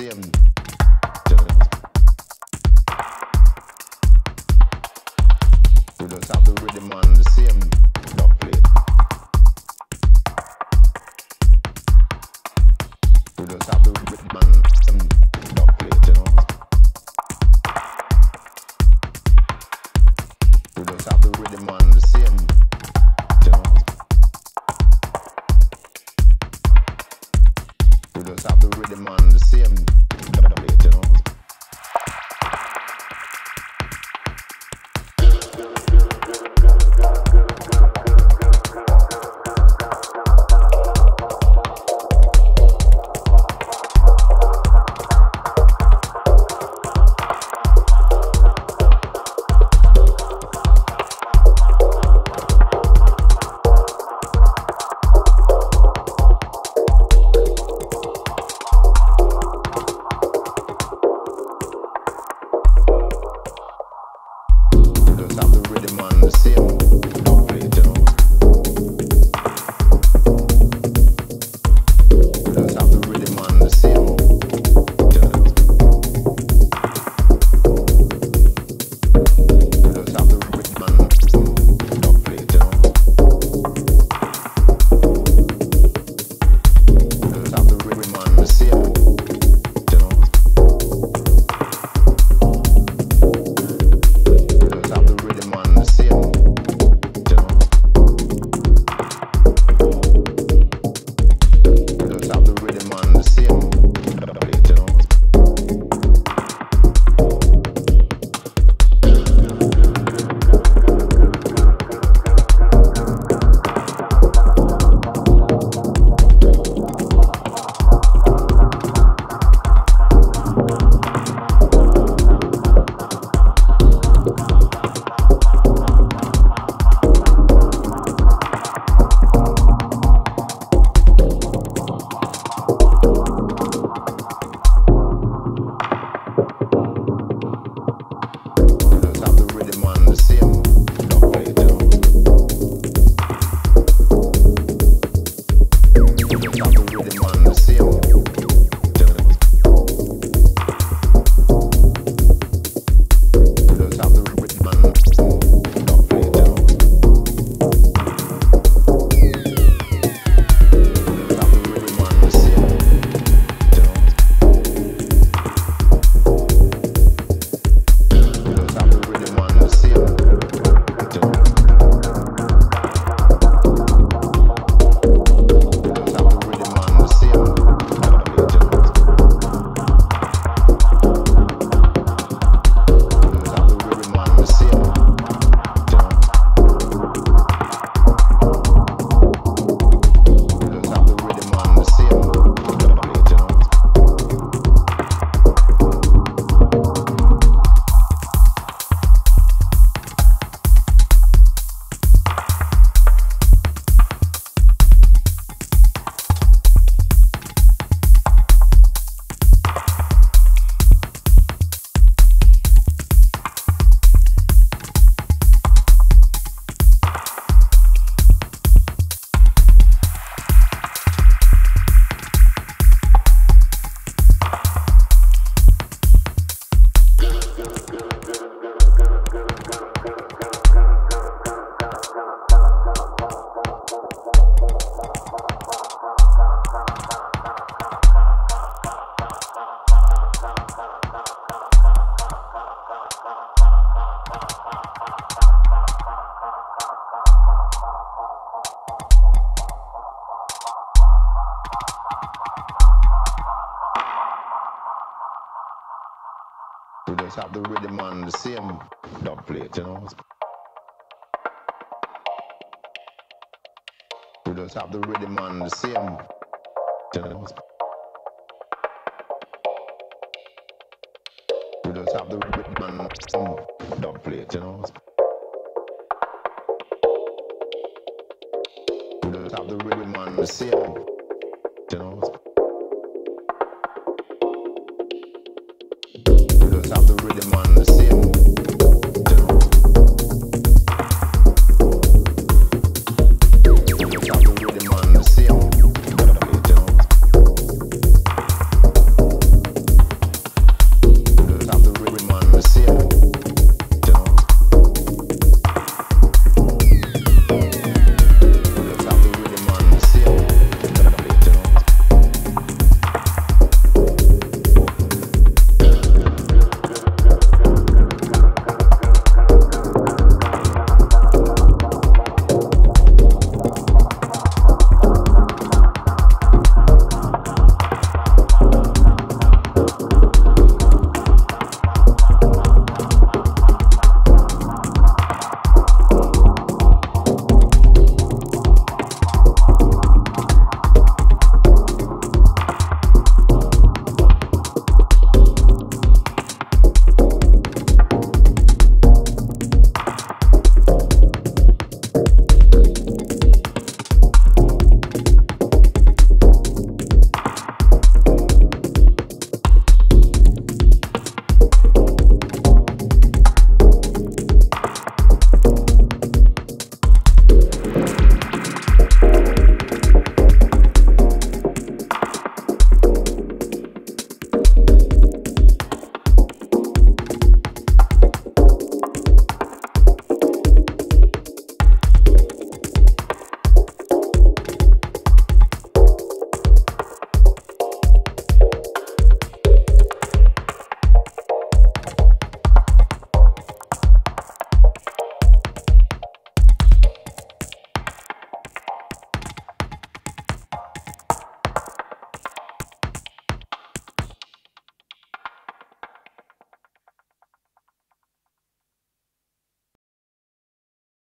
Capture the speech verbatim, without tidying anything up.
same. We just have the rhythm on the same dub plate. We just have the rhythm on the same dub plate, you know. We just have the rhythm on the same, you know. We just have the rhythm on the same dub plate, you know. We just have the rhythm on the same dub plate, you know. We just have the rhythm on the same, you know. We just have the rhythm on some dub plate, you know. We just have the rhythm on the same.